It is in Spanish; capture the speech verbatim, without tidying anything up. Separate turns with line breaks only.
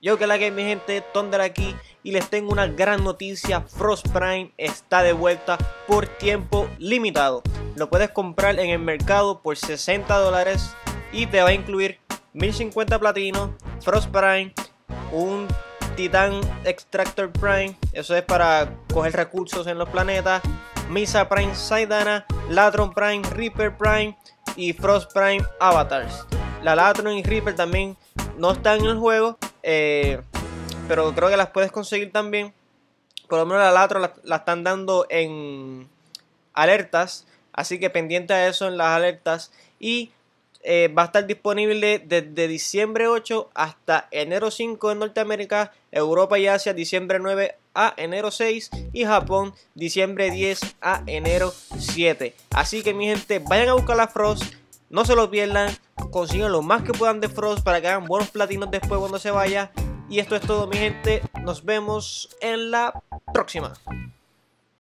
Yo que la que mi gente, Thunder aquí y les tengo una gran noticia. Frost Prime está de vuelta por tiempo limitado. Lo puedes comprar en el mercado por sesenta dólares y te va a incluir mil cincuenta platino, Frost Prime, un Titan Extractor Prime, eso es para coger recursos en los planetas, Misa Prime Saidana, Latron Prime, Reaper Prime y Frost Prime Avatars. La Latron y Reaper también no están en el juego, eh, pero creo que las puedes conseguir también. Por lo menos la Latron la, la están dando en alertas, así que pendiente a eso en las alertas. Y eh, va a estar disponible desde diciembre ocho hasta enero cinco en Norteamérica, Europa y Asia diciembre nueve a enero seis y Japón diciembre diez a enero siete. Así que mi gente, vayan a buscar la Frost, no se lo pierdan, consigan lo más que puedan de Frost para que hagan buenos platinos después cuando se vaya. Y esto es todo mi gente, nos vemos en la próxima.